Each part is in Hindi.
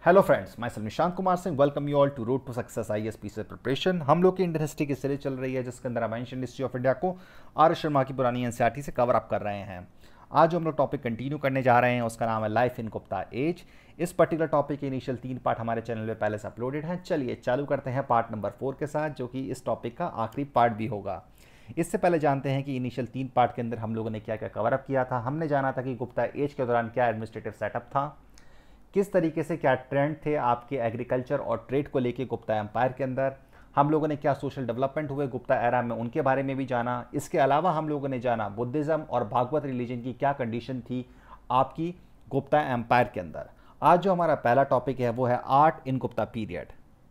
हेलो फ्रेंड्स, मैं Nishant Kumar Singh welcome you all to road to success IAS PC preparation. हम लोग की इंडियन हिस्ट्री की सीरीज चल रही है जिसके अंदर हम एंशिएंट हिस्ट्री ऑफ इंडिया को आर एस शर्मा की पुरानी एनसीईआरटी से कवर अप कर रहे हैं। आज जो हम लोग टॉपिक कंटिन्यू करने जा रहे हैं उसका नाम है लाइफ इन गुप्ता एज। इस पर्टिकुलर टॉपिक के इनिशियल 3 पार्ट हमारे चैनल में पहले से अपलोडेड हैं। चलिए चालू करते हैं पार्ट नंबर 4 के साथ, जो कि इस टॉपिक का आखिरी पार्ट भी होगा। इससे पहले जानते हैं कि इनिशियल 3 पार्ट के अंदर हम लोगों ने क्या क्या कवर अप किया था। हमने जाना था कि गुप्ता एज के दौरान क्या एडमिनिस्ट्रेटिव सेटअप था, किस तरीके से क्या ट्रेंड थे आपके एग्रीकल्चर और ट्रेड को लेके गुप्ता एम्पायर के अंदर, हम लोगों ने क्या सोशल डेवलपमेंट हुए गुप्ता एरा में उनके बारे में भी जाना। इसके अलावा हम लोगों ने जाना बुद्धिज़्म और भागवत रिलीजन की क्या कंडीशन थी आपकी गुप्ता एम्पायर के अंदर। आज जो हमारा पहला टॉपिक है वो है आर्ट इन गुप्ता पीरियड।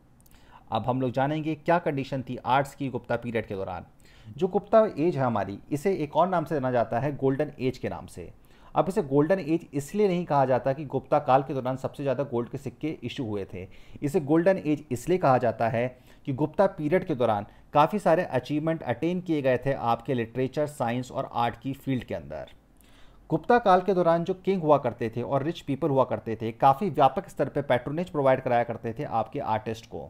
अब हम लोग जानेंगे क्या कंडीशन थी आर्ट्स की गुप्ता पीरियड के दौरान। जो गुप्ता एज है हमारी, इसे एक और नाम से जाना जाता है गोल्डन एज के नाम से। अब इसे गोल्डन एज इसलिए नहीं कहा जाता कि गुप्ता काल के दौरान सबसे ज़्यादा गोल्ड के सिक्के इशू हुए थे। इसे गोल्डन एज इसलिए कहा जाता है कि गुप्ता पीरियड के दौरान काफ़ी सारे अचीवमेंट अटेन किए गए थे आपके लिटरेचर, साइंस और आर्ट की फील्ड के अंदर। गुप्ता काल के दौरान जो किंग हुआ करते थे और रिच पीपल हुआ करते थे, काफ़ी व्यापक स्तर पर पैट्रोनेज प्रोवाइड कराया करते थे आपके आर्टिस्ट को।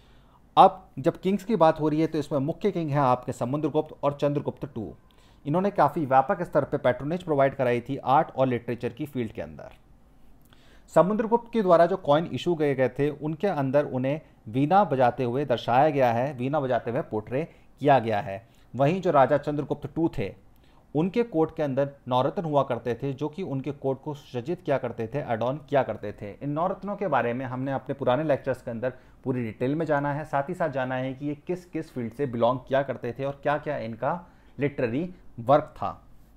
अब जब किंग्स की बात हो रही है तो इसमें मुख्य किंग हैं आपके समुद्रगुप्त और चंद्रगुप्त II। इन्होंने काफ़ी व्यापक स्तर पर पैट्रोनेज प्रोवाइड कराई थी आर्ट और लिटरेचर की फील्ड के अंदर। समुद्रगुप्त के द्वारा जो कॉइन इशू किए गए थे उनके अंदर उन्हें वीणा बजाते हुए दर्शाया गया है, वीणा बजाते हुए पोर्ट्रे किया गया है। वहीं जो राजा चंद्रगुप्त II थे, उनके कोर्ट के अंदर नौरत्न हुआ करते थे जो कि उनके कोर्ट को सुसज्जित किया करते थे, एडॉर्न किया करते थे। इन नौरत्नों के बारे में हमने अपने पुराने लेक्चर्स के अंदर पूरी डिटेल में जाना है। साथ ही साथ जाना है कि ये किस किस फील्ड से बिलोंग किया करते थे और क्या क्या इनका लिटरेरी वर्क था।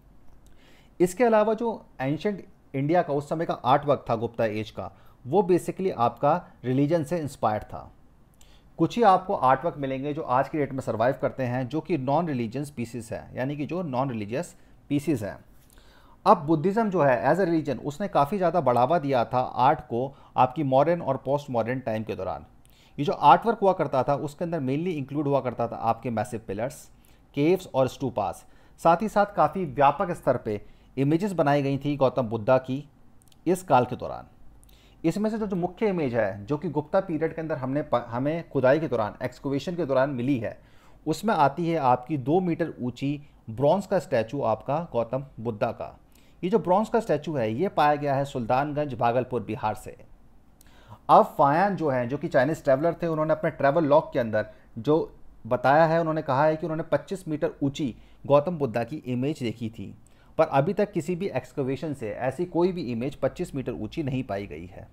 इसके अलावा जो एंशिएंट इंडिया का उस समय का आर्ट वर्क था गुप्ता एज का, वो बेसिकली आपका रिलीजन से इंस्पायर्ड था। कुछ ही आपको आर्ट वर्क मिलेंगे जो आज की डेट में सर्वाइव करते हैं, जो कि नॉन रिलीजियस पीसीस है, यानी कि जो नॉन रिलीजियस पीसीस है। अब बुद्धिज़्म जो है एज ए रिलीजन, उसने काफ़ी ज़्यादा बढ़ावा दिया था आर्ट को आपकी मॉडर्न और पोस्ट मॉडर्न टाइम के दौरान। ये जो आर्ट वर्क हुआ करता था उसके अंदर मेनली इंक्लूड हुआ करता था आपके मैसिव पिलर्स, केव्स और स्टूपास। साथ ही साथ काफ़ी व्यापक स्तर पे इमेजेस बनाई गई थी गौतम बुद्धा की इस काल के दौरान। इसमें से जो मुख्य इमेज है जो कि गुप्ता पीरियड के अंदर हमें खुदाई के दौरान, एक्सकवेशन के दौरान मिली है, उसमें आती है आपकी 2 मीटर ऊंची ब्रॉन्ज का स्टैचू आपका गौतम बुद्धा का। ये जो ब्रॉन्ज का स्टैचू है ये पाया गया है सुल्तानगंज, भागलपुर, बिहार से। अब फायान जो है, जो कि चाइनीज ट्रैवलर थे, उन्होंने अपने ट्रैवल लॉग के अंदर जो बताया है, उन्होंने कहा है कि उन्होंने 25 मीटर ऊंची गौतम बुद्धा की इमेज देखी थी, पर अभी तक किसी भी एक्सकवेशन से ऐसी कोई भी इमेज 25 मीटर ऊंची नहीं पाई गई है।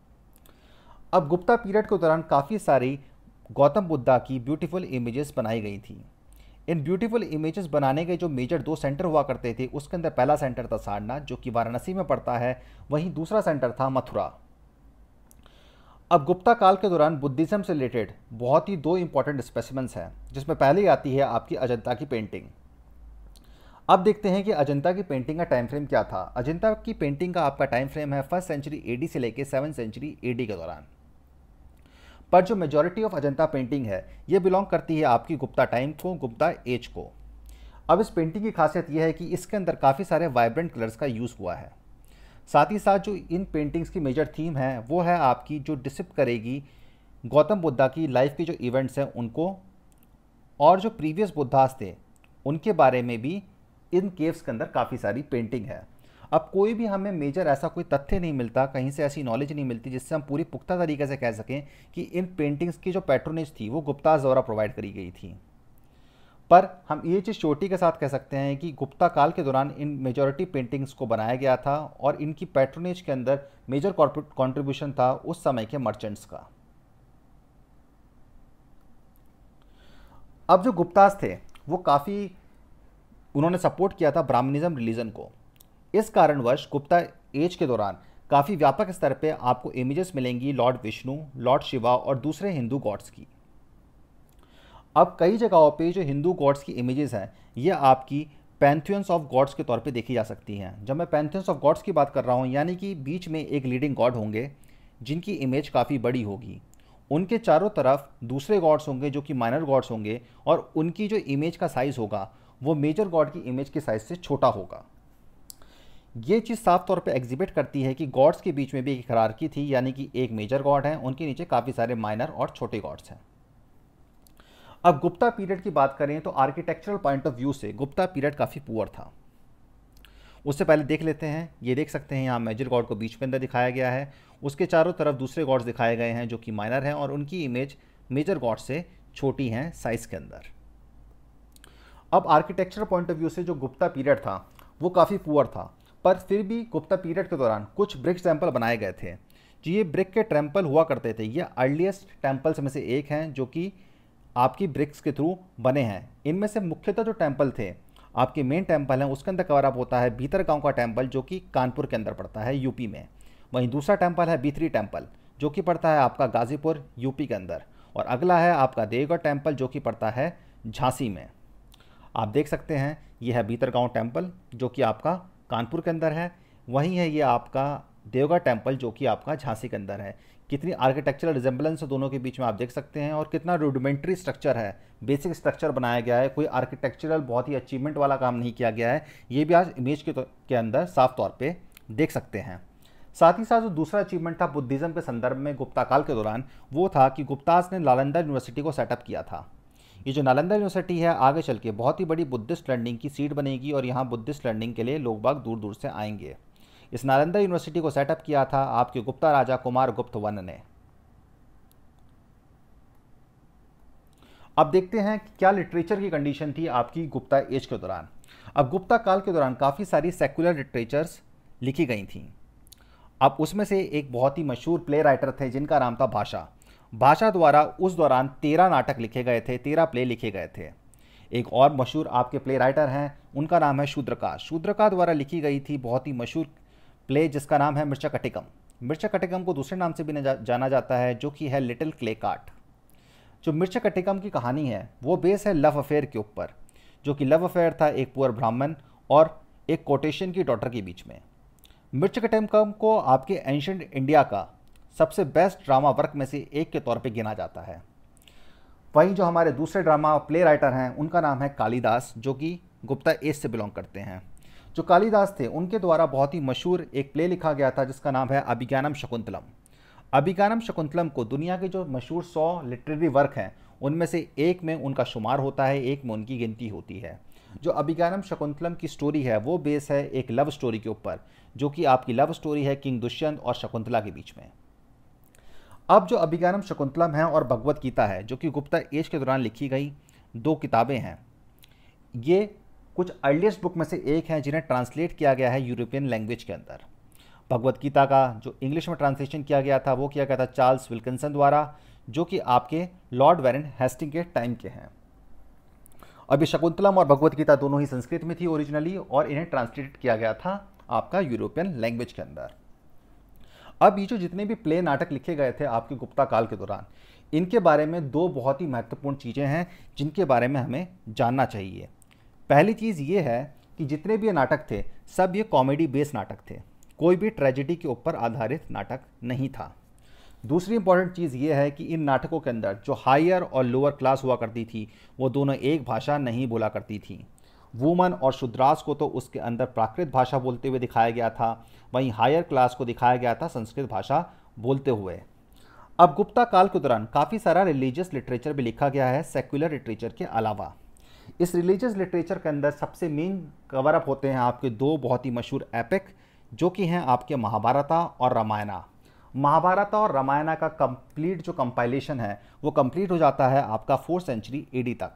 अब गुप्ता पीरियड के दौरान काफ़ी सारी गौतम बुद्धा की ब्यूटीफुल इमेजेस बनाई गई थी। इन ब्यूटीफुल इमेजेस बनाने के जो मेजर 2 सेंटर हुआ करते थे, उसके अंदर पहला सेंटर था सारनाथ जो कि वाराणसी में पड़ता है, वहीं दूसरा सेंटर था मथुरा। अब गुप्ता काल के दौरान बुद्धिज़्म से रिलेटेड बहुत ही 2 इंपॉर्टेंट स्पेसिमेंस हैं, जिसमें पहले आती है आपकी अजंता की पेंटिंग। अब देखते हैं कि अजंता की पेंटिंग का टाइम फ्रेम क्या था। अजंता की पेंटिंग का आपका टाइम फ्रेम है 1st सेंचुरी एडी से लेकर 7th सेंचुरी एडी के दौरान। पर जो मेजॉरिटी ऑफ अजंता पेंटिंग है ये बिलोंग करती है आपकी गुप्ता टाइम को, गुप्ता एज को। अब इस पेंटिंग की खासियत यह है कि इसके अंदर काफ़ी सारे वाइब्रेंट कलर्स का यूज़ हुआ है। साथ ही साथ जो इन पेंटिंग्स की मेजर थीम है वो है आपकी जो डिस्क्रिप्ट करेगी गौतम बुद्धा की लाइफ के जो इवेंट्स हैं उनको, और जो प्रीवियस बुद्धास थे उनके बारे में भी इन केव्स के अंदर काफ़ी सारी पेंटिंग है। अब कोई भी हमें मेजर ऐसा कोई तथ्य नहीं मिलता, कहीं से ऐसी नॉलेज नहीं मिलती जिससे हम पूरी पुख्ता तरीके से कह सकें कि इन पेंटिंग्स की जो पैट्रोनेज थी वो गुप्तास द्वारा प्रोवाइड करी गई थी। पर हम ये चीज़ चोटी के साथ कह सकते हैं कि गुप्ता काल के दौरान इन मेजॉरिटी पेंटिंग्स को बनाया गया था और इनकी पैट्रोनेज के अंदर मेजर कॉन्ट्रीब्यूशन था उस समय के मर्चेंट्स का। अब जो गुप्तास थे वो काफ़ी उन्होंने सपोर्ट किया था ब्राह्मणिज्म रिलीजन को। इस कारणवश गुप्ता एज के दौरान काफ़ी व्यापक स्तर पे आपको इमेजेस मिलेंगी लॉर्ड विष्णु, लॉर्ड शिवा और दूसरे हिंदू गॉड्स की। अब कई जगहों पे जो हिंदू गॉड्स की इमेजेस हैं ये आपकी पैंथियंस ऑफ गॉड्स के तौर पे देखी जा सकती हैं। जब मैं पैंथियंस ऑफ गॉड्स की बात कर रहा हूँ, यानी कि बीच में एक लीडिंग गॉड होंगे जिनकी इमेज काफ़ी बड़ी होगी, उनके चारों तरफ दूसरे गॉड्स होंगे जो कि माइनर गॉड्स होंगे, और उनकी जो इमेज का साइज़ होगा वो मेजर गॉड की इमेज के साइज़ से छोटा होगा। ये चीज़ साफ तौर पे एग्जिबिट करती है कि गॉड्स के बीच में भी एक हायरार्की थी, यानी कि एक मेजर गॉड है, उनके नीचे काफ़ी सारे माइनर और छोटे गॉड्स हैं। अब गुप्ता पीरियड की बात करें तो आर्किटेक्चरल पॉइंट ऑफ व्यू से गुप्ता पीरियड काफ़ी पुअर था। उससे पहले देख लेते हैं, ये देख सकते हैं यहाँ मेजर गॉड को बीच में अंदर दिखाया गया है, उसके चारों तरफ दूसरे गॉड्स दिखाए गए हैं जो कि माइनर हैं और उनकी इमेज मेजर गॉड से छोटी हैं साइज के अंदर। अब आर्किटेक्चरल पॉइंट ऑफ व्यू से जो गुप्ता पीरियड था वो काफ़ी पुअर था, पर फिर भी गुप्ता पीरियड के दौरान कुछ ब्रिक टेम्पल बनाए गए थे। जो ये ब्रिक के टेम्पल हुआ करते थे, ये अर्लीस्ट टेम्पल्स में से एक हैं जो कि आपकी ब्रिक्स के थ्रू बने हैं। इनमें से मुख्यतः जो टेम्पल थे, आपके मेन टेम्पल हैं, उसके अंदर कवर अप होता है भीतर गांव का टेम्पल जो कि कानपुर के अंदर पड़ता है यूपी में। वहीं दूसरा टेम्पल है B3 टेम्पल जो कि पड़ता है आपका गाजीपुर यूपी के अंदर, और अगला है आपका देवगढ़ टेम्पल जो कि पड़ता है झांसी में। आप देख सकते हैं यह है भीतरगांव टेम्पल जो कि आपका कानपुर के अंदर है, वहीं है ये आपका देवगढ़ टेम्पल जो कि आपका झांसी के अंदर है। कितनी आर्किटेक्चरल रिजेंबलेंस है दोनों के बीच में आप देख सकते हैं, और कितना रूडिमेंट्री स्ट्रक्चर है, बेसिक स्ट्रक्चर बनाया गया है। कोई आर्किटेक्चरल बहुत ही अचीवमेंट वाला काम नहीं किया गया है, ये भी आज इमेज के अंदर साफ तौर पे देख सकते हैं। साथ ही साथ जो दूसरा अचीवमेंट था बुद्धिज़्म के संदर्भ में गुप्ता काल के दौरान, वो था कि गुप्ताज ने नालंदा यूनिवर्सिटी को सेटअप किया था। ये जो नालंदा यूनिवर्सिटी है आगे चल के बहुत ही बड़ी बुद्धिस्ट लर्निंग की सीट बनेगी और यहाँ बुद्धिस्ट लर्निंग के लिए लोग बाग दूर दूर से आएंगे। इस नालंदा यूनिवर्सिटी को सेटअप किया था आपके गुप्ता राजा कुमार गुप्त वन ने। अब देखते हैं कि क्या लिटरेचर की कंडीशन थी आपकी गुप्ता एज के दौरान। अब गुप्ता काल के दौरान काफ़ी सारी सेक्युलर लिटरेचर्स लिखी गई थीं। अब उसमें से एक बहुत ही मशहूर प्ले राइटर थे जिनका नाम था भाषा। भाषा द्वारा उस दौरान 13 नाटक लिखे गए थे, 13 प्ले लिखे गए थे। एक और मशहूर आपके प्ले राइटर हैं, उनका नाम है शूद्रका। शूद्रका द्वारा लिखी गई थी बहुत ही मशहूर प्ले जिसका नाम है मृच्छकटिकम। मृच्छकटिकम को दूसरे नाम से भी जाना जाता है जो कि है लिटिल क्ले कार्ट। जो मृच्छकटिकम की कहानी है वो बेस है लव अफेयर के ऊपर, जो कि लव अफेयर था एक पुअर ब्राह्मण और एक कोटेशन की डॉटर के बीच में। मृच्छकटिकम को आपके एंशिएंट इंडिया का सबसे बेस्ट ड्रामा वर्क में से एक के तौर पे गिना जाता है। वहीं जो हमारे दूसरे ड्रामा प्ले राइटर हैं उनका नाम है कालिदास, जो कि गुप्ता एज से बिलोंग करते हैं। जो कालिदास थे उनके द्वारा बहुत ही मशहूर एक प्ले लिखा गया था जिसका नाम है अभिज्ञानम शकुंतलम। अभिज्ञानम शकुंतलम को दुनिया के जो मशहूर 100 लिटरेरी वर्क हैं उनमें से एक में उनका शुमार होता है, एक में उनकी गिनती होती है। जो अभिज्ञानम शकुंतलम की स्टोरी है वो बेस है एक लव स्टोरी के ऊपर, जो कि आपकी लव स्टोरी है किंग दुष्यंत और शकुंतला के बीच में। अब जो अभिज्ञानम शकुंतलम है और भगवत गीता है जो कि गुप्ता एज के दौरान लिखी गई 2 किताबें हैं, ये कुछ अर्लीस्ट बुक में से एक हैं जिन्हें ट्रांसलेट किया गया है यूरोपियन लैंग्वेज के अंदर। भगवत गीता का जो इंग्लिश में ट्रांसलेशन किया गया था वो किया गया था चार्ल्स विल्किंसन द्वारा, जो कि आपके लॉर्ड वैरेन हेस्टिंग के टाइम के हैं। अब ये शकुंतलम और भगवत गीता दोनों ही संस्कृत में थी ओरिजिनली, और इन्हें ट्रांसलेट किया गया था आपका यूरोपियन लैंग्वेज के अंदर। अब ये जो जितने भी प्ले नाटक लिखे गए थे आपके गुप्ता काल के दौरान, इनके बारे में 2 बहुत ही महत्वपूर्ण चीज़ें हैं जिनके बारे में हमें जानना चाहिए। पहली चीज़ ये है कि जितने भी ये नाटक थे सब ये कॉमेडी बेस्ड नाटक थे, कोई भी ट्रेजेडी के ऊपर आधारित नाटक नहीं था। दूसरी इंपॉर्टेंट चीज़ ये है कि इन नाटकों के अंदर जो हायर और लोअर क्लास हुआ करती थी वो दोनों एक भाषा नहीं बोला करती थी। वुमन और शूद्रास को तो उसके अंदर प्राकृत भाषा बोलते हुए दिखाया गया था, वहीं हायर क्लास को दिखाया गया था संस्कृत भाषा बोलते हुए। अब गुप्ता काल के दौरान काफ़ी सारा रिलीजियस लिटरेचर भी लिखा गया है सेक्युलर लिटरेचर के अलावा। इस रिलीजियस लिटरेचर के अंदर सबसे मेन कवर अप होते हैं आपके 2 बहुत ही मशहूर एपिक, जो कि हैं आपके महाभारता और रामायणा। महाभारत और रामायणा का कंप्लीट जो कंपाइलेशन है वो कंप्लीट हो जाता है आपका 4th सेंचुरी AD तक।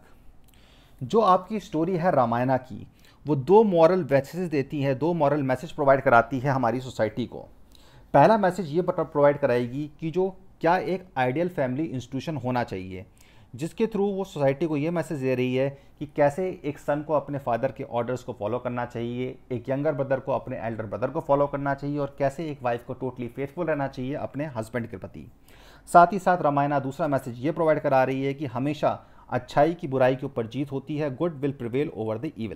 जो आपकी स्टोरी है रामायणा की, वो 2 मॉरल मैसेज देती है, 2 मॉरल मैसेज प्रोवाइड कराती है हमारी सोसाइटी को। पहला मैसेज ये प्रोवाइड कराएगी कि जो क्या एक आइडियल फैमिली इंस्टीट्यूशन होना चाहिए, जिसके थ्रू वो सोसाइटी को ये मैसेज दे रही है कि कैसे एक सन को अपने फादर के ऑर्डर्स को फॉलो करना चाहिए, एक यंगर ब्रदर को अपने एल्डर ब्रदर को फॉलो करना चाहिए, और कैसे एक वाइफ को टोटली फेथफुल रहना चाहिए अपने हस्बैंड के प्रति। साथ ही साथ रामायणा दूसरा मैसेज ये प्रोवाइड करा रही है कि हमेशा अच्छाई की बुराई के ऊपर जीत होती है, good will prevail over the evil.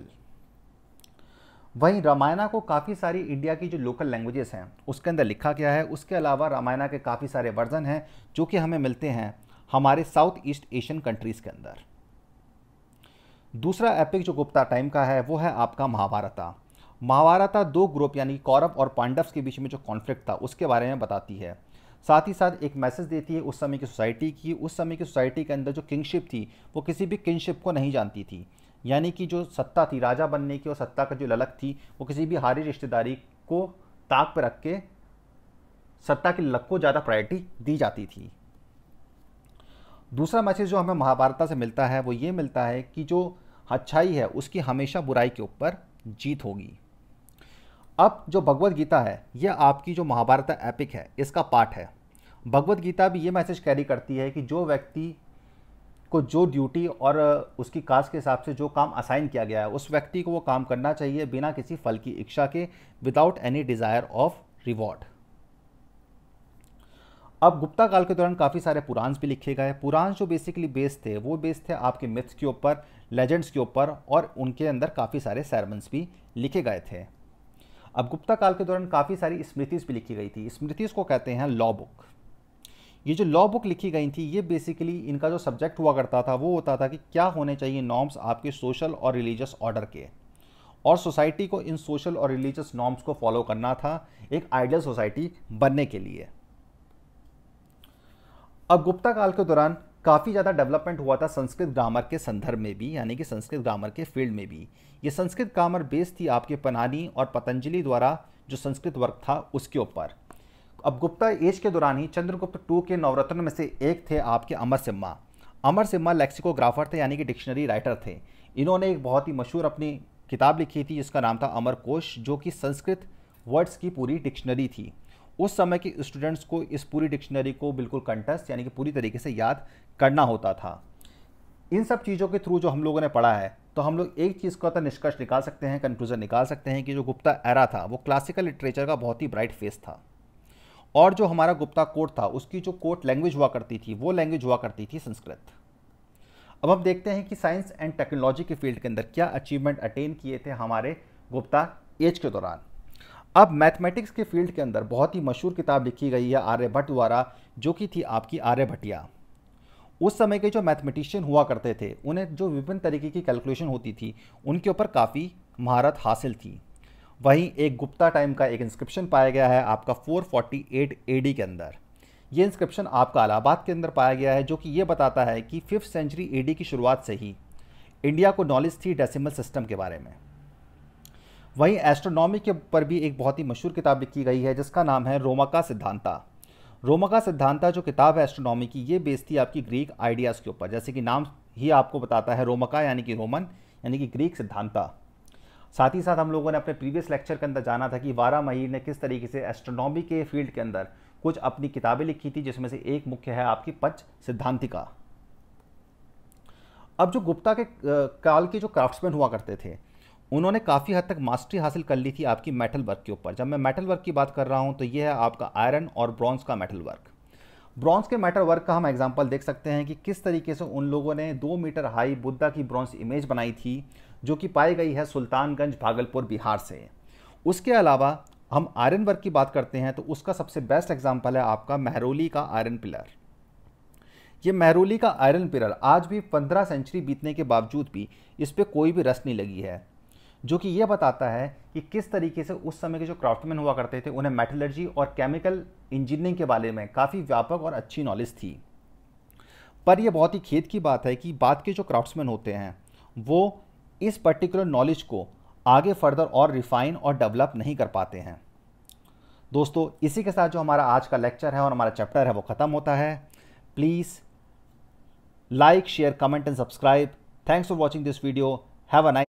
वहीं रामायणा को काफ़ी सारी इंडिया की जो लोकल लैंग्वेजेस हैं उसके अंदर लिखा गया है। उसके अलावा रामायणा के काफ़ी सारे वर्जन हैं जो कि हमें मिलते हैं हमारे साउथ ईस्ट एशियन कंट्रीज़ के अंदर। दूसरा एपिक जो गुप्ता टाइम का है वो है आपका महाभारता। महाभारत दो ग्रुप यानी कौरव और पांडव के बीच में जो कॉन्फ्लिक्ट था उसके बारे में बताती है। साथ ही साथ एक मैसेज देती है उस समय की सोसाइटी की। उस समय की सोसाइटी के अंदर जो किंगशिप थी वो किसी भी किंगशिप को नहीं जानती थी, यानी कि जो सत्ता थी राजा बनने की और सत्ता का जो ललक थी वो किसी भी हारी रिश्तेदारी को ताक पर रख के सत्ता की ललक को ज़्यादा प्रायोरिटी दी जाती थी। दूसरा मैसेज जो हमें महाभारत से मिलता है वो ये मिलता है कि जो अच्छाई है उसकी हमेशा बुराई के ऊपर जीत होगी। अब जो भगवत गीता है यह आपकी जो महाभारत एपिक है इसका पार्ट है। भगवत गीता भी ये मैसेज कैरी करती है कि जो व्यक्ति को जो ड्यूटी और उसकी कास्ट के हिसाब से जो काम असाइन किया गया है उस व्यक्ति को वो काम करना चाहिए बिना किसी फल की इच्छा के, without any desire of reward. अब गुप्ता काल के दौरान काफ़ी सारे पुराण भी लिखे गए। पुराण जो बेसिकली बेस्ड थे वो बेस्ड थे आपके मिथ्स के ऊपर, लेजेंड्स के ऊपर, और उनके अंदर काफ़ी सारे सेरेमन्स भी लिखे गए थे। अब गुप्ता काल के दौरान काफ़ी सारी स्मृतिज भी लिखी गई थी। स्मृतिज को कहते हैं लॉ बुक। ये जो लॉ बुक लिखी गई थी ये बेसिकली इनका जो सब्जेक्ट हुआ करता था वो होता था कि क्या होने चाहिए नॉर्म्स आपके सोशल और रिलीजियस ऑर्डर के, और सोसाइटी को इन सोशल और रिलीजियस नॉर्म्स को फॉलो करना था एक आइडियल सोसाइटी बनने के लिए। अब गुप्ता काल के दौरान काफ़ी ज़्यादा डेवलपमेंट हुआ था संस्कृत ग्रामर के संदर्भ में भी, यानी कि संस्कृत ग्रामर के फील्ड में भी। ये संस्कृत ग्रामर बेस थी आपके पनानी और पतंजलि द्वारा जो संस्कृत वर्क था उसके ऊपर। अब गुप्ता एज के दौरान ही चंद्रगुप्त टू के नवरत्न में से एक थे आपके अमर सिम्हा। अमर सिम्हा लेक्सिकोग्राफर थे, यानी कि डिक्शनरी राइटर थे। इन्होंने एक बहुत ही मशहूर अपनी किताब लिखी थी जिसका नाम था अमर कोश, जो कि संस्कृत वर्ड्स की पूरी डिक्शनरी थी। उस समय के स्टूडेंट्स को इस पूरी डिक्शनरी को बिल्कुल कंठस्थ यानी कि पूरी तरीके से याद करना होता था। इन सब चीज़ों के थ्रू जो हम लोगों ने पढ़ा है तो हम लोग एक चीज़ का तो निष्कर्ष निकाल सकते हैं, कंक्लूजन निकाल सकते हैं कि जो गुप्ता एरा था वो क्लासिकल लिटरेचर का बहुत ही ब्राइट फेस था। और जो हमारा गुप्ता कोर्ट था उसकी जो कोर्ट लैंग्वेज हुआ करती थी वो लैंग्वेज हुआ करती थी संस्कृत। अब हम देखते हैं कि साइंस एंड टेक्नोलॉजी के फील्ड के अंदर क्या अचीवमेंट अटेन किए थे हमारे गुप्ता एज के दौरान। अब मैथमेटिक्स के फील्ड के अंदर बहुत ही मशहूर किताब लिखी गई है आर्यभट्ट द्वारा, जो कि थी आपकी आर्यभट्टिया। उस समय के जो मैथमेटिशियन हुआ करते थे उन्हें जो विभिन्न तरीके की कैलकुलेशन होती थी उनके ऊपर काफ़ी महारत हासिल थी। वहीं एक गुप्ता टाइम का एक इंस्क्रिप्शन पाया गया है आपका 448 AD के अंदर। ये इंस्क्रिप्शन आपका इलाहाबाद के अंदर पाया गया है, जो कि ये बताता है कि 5th सेंचुरी AD की शुरुआत से ही इंडिया को नॉलेज थी डेसिमल सिस्टम के बारे में। वहीं एस्ट्रोनॉमी के ऊपर भी एक बहुत ही मशहूर किताब लिखी गई है जिसका नाम है रोमका सिद्धांता। रोमका सिद्धांता जो किताब है एस्ट्रोनॉमी की ये बेस्ड थी आपकी ग्रीक आइडियाज़ के ऊपर, जैसे कि नाम ही आपको बताता है रोमका यानी कि रोमन यानी कि ग्रीक सिद्धांता। साथ ही साथ हम लोगों ने अपने प्रीवियस लेक्चर के अंदर जाना था कि वारामही ने किस तरीके से एस्ट्रोनॉमी के फील्ड के अंदर कुछ अपनी किताबें लिखी थी, जिसमें से एक मुख्य है आपकी पंच सिद्धांतिका। अब जो गुप्ता के काल के जो क्राफ्ट्समैन हुआ करते थे उन्होंने काफ़ी हद तक मास्टरी हासिल कर ली थी आपकी मेटल वर्क के ऊपर। जब मैं मेटल वर्क की बात कर रहा हूँ तो ये है आपका आयरन और ब्रॉन्ज का मेटल वर्क। ब्रॉन्ज के मेटल वर्क का हम एग्जांपल देख सकते हैं कि किस तरीके से उन लोगों ने 2 मीटर हाई बुद्धा की ब्रॉन्ज इमेज बनाई थी, जो कि पाई गई है सुल्तानगंज भागलपुर बिहार से। उसके अलावा हम आयरन वर्क की बात करते हैं तो उसका सबसे बेस्ट एग्जाम्पल है आपका महरौली का आयरन पिलर। ये महरौली का आयरन पिलर आज भी 15 सेंचुरी बीतने के बावजूद भी इस पर कोई भी रस नहीं लगी है, जो कि यह बताता है कि किस तरीके से उस समय के जो क्राफ्टमैन हुआ करते थे उन्हें मेटलर्जी और केमिकल इंजीनियरिंग के बारे में काफ़ी व्यापक और अच्छी नॉलेज थी। पर यह बहुत ही खेद की बात है कि बाद के जो क्राफ्ट्समैन होते हैं वो इस पर्टिकुलर नॉलेज को आगे फर्दर और रिफाइन और डेवलप नहीं कर पाते हैं। दोस्तों, इसी के साथ जो हमारा आज का लेक्चर है और हमारा चैप्टर है वो ख़त्म होता है। Please like, share, comment and subscribe. Thanks for watching this video. Have a nice